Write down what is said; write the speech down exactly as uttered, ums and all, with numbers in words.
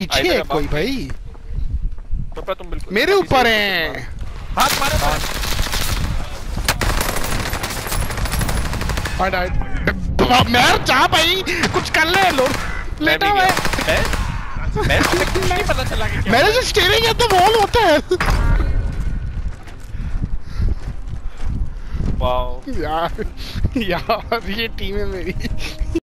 पीछे है कोई भाई। तो तुम बिल्कुल मेरे ऊपर हैं। हाथ मारो हट हट मैं जा भाई, कुछ कर ले लोग लेटा हुआ है। मैं नहीं पता चला कि मेरे जो स्टीयरिंग है तो वॉल होता है। वाओ यार यार ये टीम है मेरी।